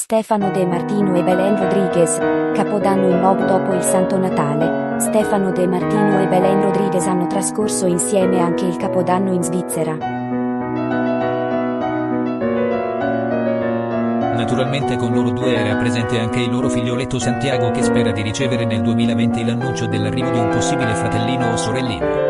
Stefano De Martino e Belen Rodriguez, Capodanno in love dopo il Santo Natale. Stefano De Martino e Belen Rodriguez hanno trascorso insieme anche il Capodanno in Svizzera. Naturalmente con loro due era presente anche il loro figlioletto Santiago, che spera di ricevere nel 2020 l'annuncio dell'arrivo di un possibile fratellino o sorellina.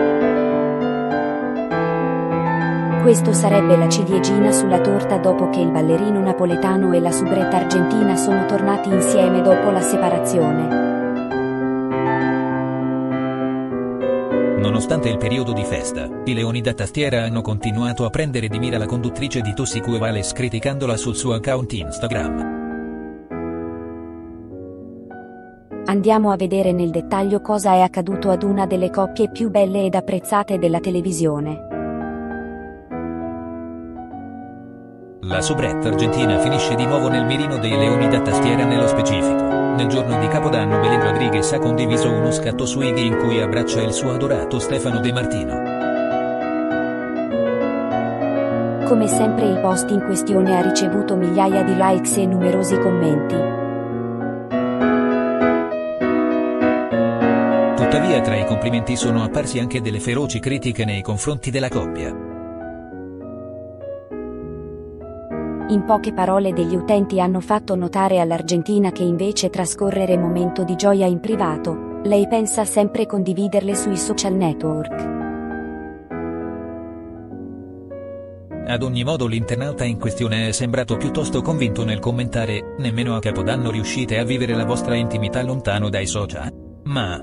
Questo sarebbe la ciliegina sulla torta dopo che il ballerino napoletano e la soubrette argentina sono tornati insieme dopo la separazione. Nonostante il periodo di festa, i leoni da tastiera hanno continuato a prendere di mira la conduttrice di Toxic Waves criticandola sul suo account Instagram. Andiamo a vedere nel dettaglio cosa è accaduto ad una delle coppie più belle ed apprezzate della televisione. La soubrette argentina finisce di nuovo nel mirino dei leoni da tastiera. Nello specifico, nel giorno di Capodanno Belen Rodriguez ha condiviso uno scatto su IG in cui abbraccia il suo adorato Stefano De Martino. Come sempre il post in questione ha ricevuto migliaia di likes e numerosi commenti. Tuttavia tra i complimenti sono apparsi anche delle feroci critiche nei confronti della coppia. In poche parole degli utenti hanno fatto notare all'Argentina che invece trascorrere momento di gioia in privato, lei pensa sempre condividerle sui social network. Ad ogni modo l'internauta in questione è sembrato piuttosto convinto nel commentare: nemmeno a Capodanno riuscite a vivere la vostra intimità lontano dai social? Ma...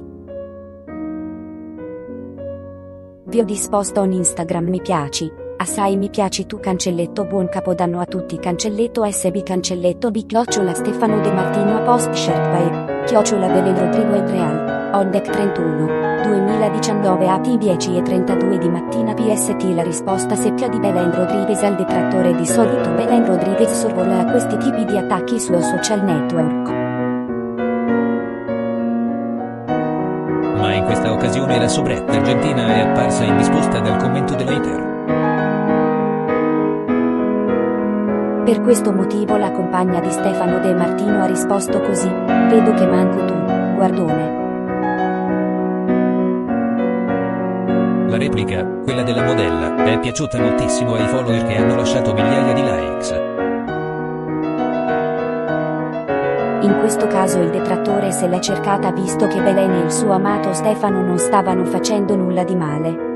Vi ho disposto un Instagram mi piaci. Assai mi piaci tu cancelletto buon Capodanno a tutti cancelletto SB cancelletto B @ Stefano De Martino a post shared by @ Belen Rodrigo Real on deck 31 2019 at 10:32 di mattina PST. La risposta secca di Belen Rodriguez al detrattore. Di solito Belen Rodriguez sorvola a questi tipi di attacchi su social network, ma in questa occasione la soubrette argentina è apparsa indisposta dal commento dell'hater. Per questo motivo la compagna di Stefano De Martino ha risposto così: vedo che manco tu, guardone. La replica, quella della modella, è piaciuta moltissimo ai follower che hanno lasciato migliaia di likes. In questo caso il detrattore se l'è cercata visto che Belen e il suo amato Stefano non stavano facendo nulla di male.